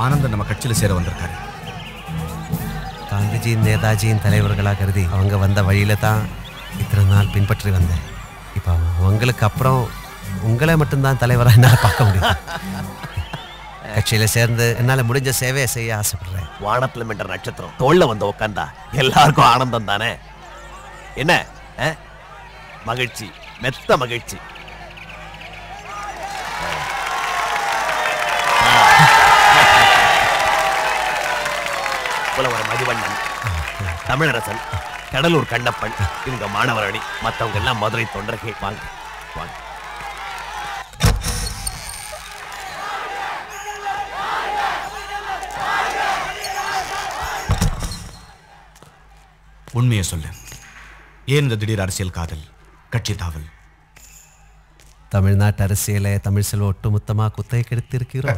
ஆனந்தன் நம்ம கட்சியில் சேர வந்திருக்காரு. காந்திஜியின் நேதாஜியின் தலைவர்களாக கருதி அவங்க வந்த வழியில தான் இத்தனை நாள் பின்பற்றி வந்தேன். இப்போ உங்களுக்கு அப்புறம் உங்களை மட்டும்தான் தலைவராக என்னால் பார்க்க முடியும். கட்சியில் சேர்ந்து என்னால் முடிஞ்ச சேவையை செய்ய ஆசைப்படுறேன். வானத்தில் மின்ற நட்சத்திரம் தோல்ல வந்து உட்காந்தா எல்லாருக்கும் ஆனந்தம் தானே. என்ன மகிழ்ச்சி, மெத்த மகிழ்ச்சி. புலவர் மதிவண்ணன், தமிழரசன், கடலூர் கண்ணப்பன், இவங்க மாணவரணி, மற்றவங்க எல்லாம் மதுரை தொண்டர்கள். வாங்க வாங்க. உண்மையை சொல்லு, ஏன் இந்த திடீர் அரசியல் காதல், கட்சி தாவல்? தமிழ்நாட்டு அரசியலை தமிழ்செல்வம் ஒட்டுமொத்தமாக குத்தகை கெடுத்திருக்கிறோம்.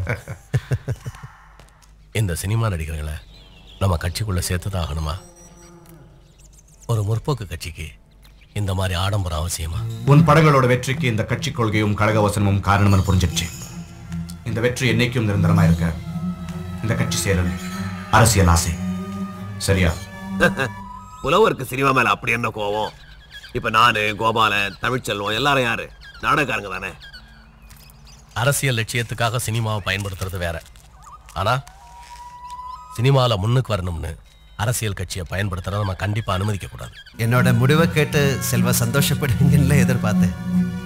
இந்த சினிமா நடிகர்களை நம்ம கட்சிக்குள்ள சேர்த்துதான் ஆகணுமா? ஒரு முற்போக்கு கட்சிக்கு இந்த மாதிரி ஆடம்பரம் அவசியமா? உன் படங்களோட வெற்றிக்கு இந்த கட்சி கொள்கையும் கழக வசனமும் காரணம்னு புரிஞ்சிடுச்சு. இந்த வெற்றி என்னைக்கும் நிரந்தரமா இருக்க இந்த கட்சி சேரணும். அரசியல் ஆசை சரியா? புலவருக்கு சினிமா மேல அப்படி என்ன கோவம்? இப்ப நானு, கோபாலன், தமிழ்ச்செல்வம் எல்லாரும் யாரு? நாடகக்காரங்க தானே. அரசியல் லட்சியத்துக்காக சினிமாவை பயன்படுத்துறது வேற. ஆனா சினிமாவில் முன்னுக்கு வரணும்னு அரசியல் கட்சியை பயன்படுத்துறத நம்ம கண்டிப்பா அனுமதிக்க கூடாது. என்னோட முடிவை கேட்டு செல்வ சந்தோஷப்படுவீங்கன்னு எதிர்பார்த்தேன்.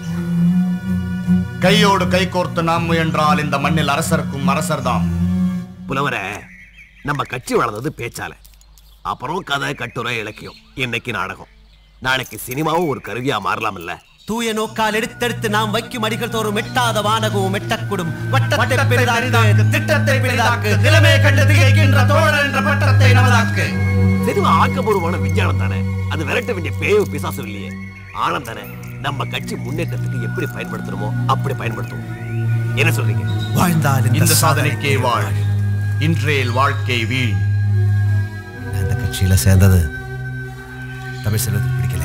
கையோடு கை கோர்த்து நாம் முயன்றால் இந்த மண்ணில் அரசருக்கும் அரசர்தான். புலவரை, நம்ம கட்சி வளர்ந்தது பேச்சால, அப்புறம் கதை, கட்டுரை, இலக்கியம், இன்னைக்கு நாடகம், நாளைக்கு சினிமாவும் ஒரு கருவியா மாறலாம் இல்ல? தூய நோக்கால் எடுத்தெடுத்து நாம் வைக்கும் அடிகள் தோறும் எட்டாத வானகமும் எட்டக்கூடும். வட்டத்தை பெரிதாக்கு, திட்டத்தை பெரிதாக்கு, நிலைமை கண்டு திகைக்கின்ற தோழர் என்ற பட்டத்தை நமதாக்கு. சினிமா ஆக்கப்பூர்வமான விஞ்ஞானம் தானே, அது விரட்ட வேண்டிய பேயோ பிசாசு இல்லையே. ஆனந்த் தானே நம்ம கட்சி முன்னேற்றத்துக்கு எப்படி பயன்படுத்தணுமோ அப்படி பயன்படுத்துவோம். என்ன சொல்றீங்க? வாழ்ந்தால் இந்த சாதனைக்கே வாழ், இன்றைய வாழ்க்கை வீழ். அந்த கட்சியில சேர்ந்தது தமிழ் செல்வத்துக்கு பிடிக்கல.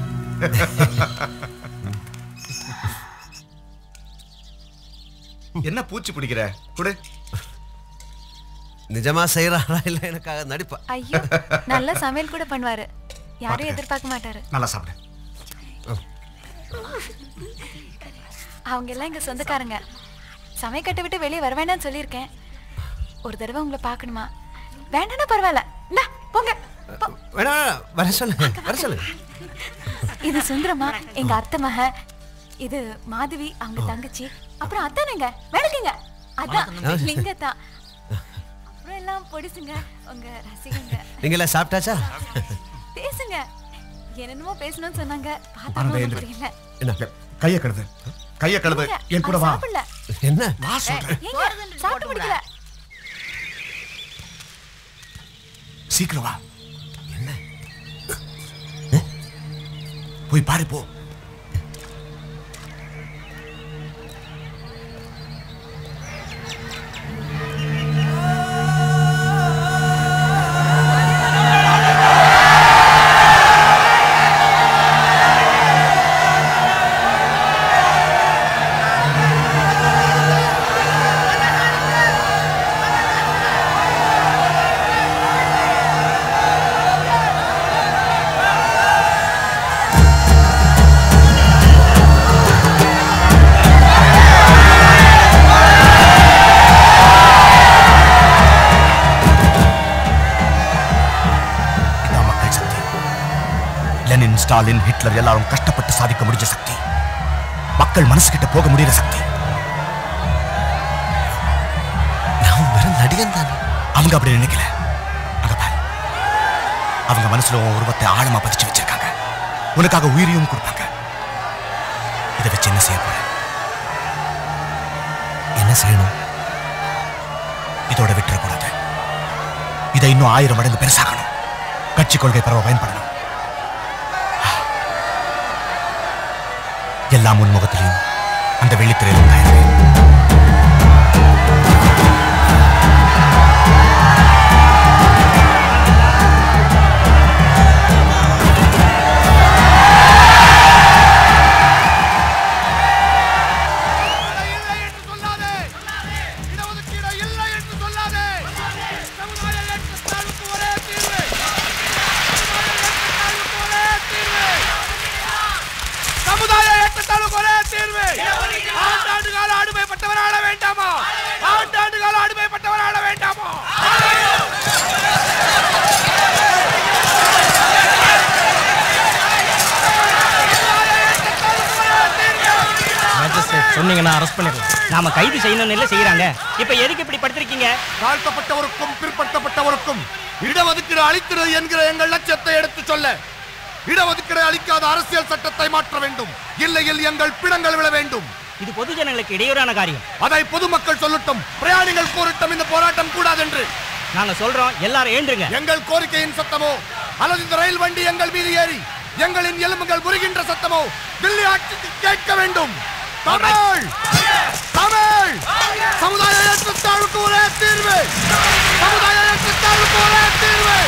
என்ன பூச்சி பிடிக்கிற? குடு. நிஜமா செய்யறாரா இல்ல எனக்காக நடிப்பா? ஐயோ, நல்ல சமையல் கூட பண்ணுவாரு, யாரையும் எதிர்பார்க்க மாட்டாரு. நல்லா சாப்பிடு. அவங்க எல்லாம் எங்க சொந்தக்காரங்க. சமையக்கட்டை விட்டு வெளியே வர வேண்டாம்னு சொல்லியிருக்கேன். ஒரு தடவை உங்களை பார்க்கணுமா? வேண்டாம்னா பரவாயில்ல, போங்க. வர சொல்லுங்க, வர சொல்லுங்க. இது சுந்தரமா, எங்க அத்தை மக. இது மாதவி, அவங்க தங்கச்சி. அப்புறம் அத்தானுங்க, வேலைக்குங்க. அதான் லிங்கத்தான். அப்புறம் எல்லாம் பொடிசுங்க, உங்க ரசிகங்க. நீங்க எல்லாம் சாப்பிட்டாச்சா? பேசுங்க. என்னென்னமோ பேசணும்னு சொன்னாங்க, பார்த்தா புரியல. என்ன கைய கழுவு, கைய கழுவு. என் கூட வா. என்ன வா சொல்றேன். சாப்பிட்டு முடிக்கல. சீக்கிரம் வா. என்ன போய் பாரு போ. ஸ்டாலின், ஹிட்லர் எல்லாரும் கஷ்டப்பட்டு சாதிக்க முடிஞ்ச சக்தி, மக்கள் மனசு கிட்ட போக முடியற சக்தி. நான் வெறும் நடிகன் தானே. அவங்க அப்படி நினைக்கல. அங்க பாரு, அவங்க மனசுல உருவத்தை ஆழமா பதிச்சு வச்சிருக்காங்க. உனக்காக உயிரையும் கொடுப்பாங்க. இதை வச்சு என்ன செய்ய போற? என்ன செய்யணும்? இதோட விட்டுறக்கூடாது. இதை இன்னும் 1000 மடங்கு பெருசாகணும். கட்சி கொள்கை பரவ பயன்படணும். எல்லா முன்முகத்திலையும் அந்த வெள்ளித்திரையிலும் தான் இருக்கு. இல்லை என்று சொல்லாதே. சொன்னீங்கன்னா அரெஸ்ட் பண்ணிடலாம். நாம கைது செய்யணும்னு இல்ல செய்யறாங்க. இப்ப எதுக்கு இப்படி படுத்திருக்கீங்க? தாழ்த்தப்பட்டவருக்கும் பிற்படுத்தப்பட்டவருக்கும் இடஒதுக்கீடு அளிக்கிறது என்கிற எங்கள் லட்சியத்தை எடுத்து சொல்ல இடஒதுக்கீடு அளிக்காத அரசியல் சட்டத்தை மாற்ற வேண்டும். இல்லையில் எங்கள் பிணங்கள் விழ வேண்டும். இது பொது ஜனங்களுக்கு இடையூறான காரியம். அதை பொதுமக்கள் சொல்லட்டும், பிரயாணிகள் கூறட்டும். இந்த போராட்டம் கூடாது என்று நாங்க சொல்றோம். எல்லாரும் எழுந்துருங்க. எங்கள் கோரிக்கையின் சத்தமோ அல்லது இந்த ரயில் வண்டி எங்கள் மீது ஏறி எங்களின் எலும்புகள் முறிகின்ற சத்தமோ தில்லி ஆட்சிக்கு கேட்க வேண்டும். தமிழ் தமிழ் சமுதாய ஏற்றத்தாழ்வுக்கு ஒரே தீர்வு. சமுதாய ஏற்றத்தாழ்வுக்கு ஒரே தீர்வு.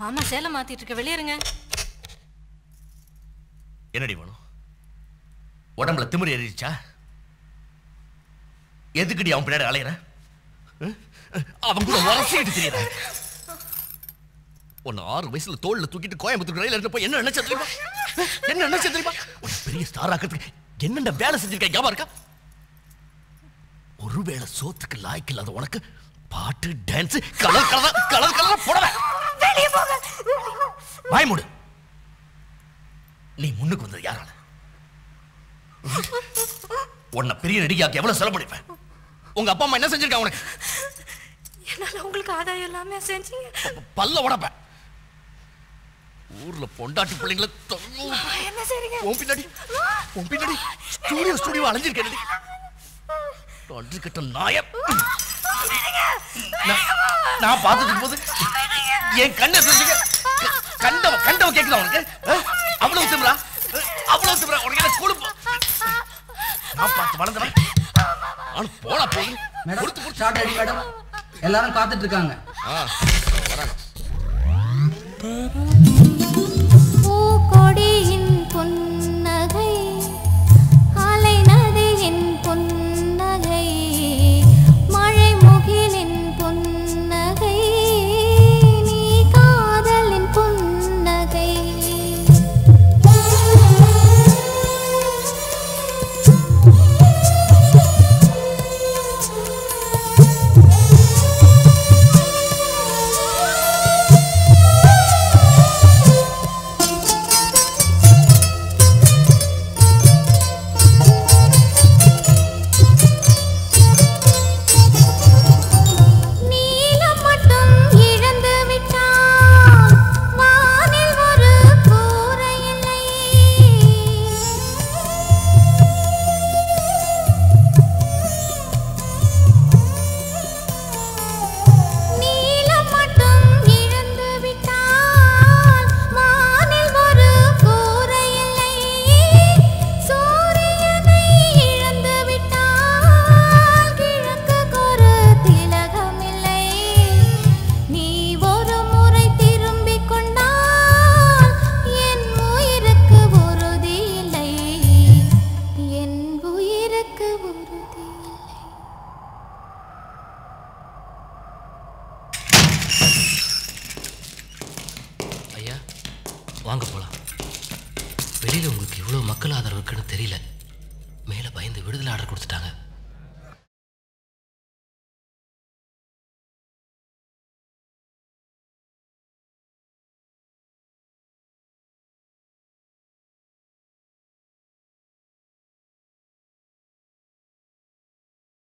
மாமா சேலை மாத்திட்டு இருக்க, வெளியேறுங்க. என்னடி வேணும்? உடம்புல திமிரு ஏறிடுச்சா? எதுக்குடி அவன் பின்னாடி அலையிற? அவன் கூட வரசிட்டு தெரியற. உன்னை 6 வயசுல தோல்ல தூக்கிட்டு கோயம்புத்தூர் ரயில் எடுத்து போய் என்ன நினைச்ச தெரியுமா? என்ன நினைச்ச தெரியுமா? ஒரு பெரிய ஸ்டார் ஆக்கிறதுக்கு என்னென்ன வேலை செஞ்சிருக்க ஞாபகம் இருக்கா? ஒருவேளை சோத்துக்கு லாய்க்கு இல்லாத உனக்கு பாட்டு டான்ஸ் கலர் கலரா போடவே. வாய் மூடு. நீ முன்னுக்கு வந்தது யாரால? உன்னை பெரிய நடிகையாக்கு எவ்வளவு செலவு பண்ணிப்பேன்? உங்க அப்பா அம்மா என்ன செஞ்சிருக்காங்க உனக்கு? என்னால உங்களுக்கு ஆதாயம் எல்லாமே செஞ்சீங்க. பல்ல உடப்பேன். ஊர்ல பொண்டாட்டி பிள்ளைங்கள என்ன செய்றீங்க? உன் பின்னாடி ஸ்டூடியோ அலைஞ்சிருக்கேன். கட்ட நாயம். நான் பார்த்துட்டு போது என் கண்ணை கண்டவ கேட்குதா உனக்கு? அவ்வளவு திமிரா உனக்கு என்ன கொழுப்பு? நான் பார்த்து வளர்ந்தவன் போனா போய் மேடம் எல்லாரும் காத்துட்டு இருக்காங்க. பூக்கொடியின் புன்னகை, அலை நதியின் புன்னகை, மழை முகிலின் புன்னகை, நீ காதலின் புன்னகை. வாங்க போலாம். வெளியில உங்களுக்கு இவ்வளவு மக்கள் ஆதரவு இருக்குன்னு தெரியல. மேல பயந்து விடுதலை ஆர்டர் கொடுத்துட்டாங்க.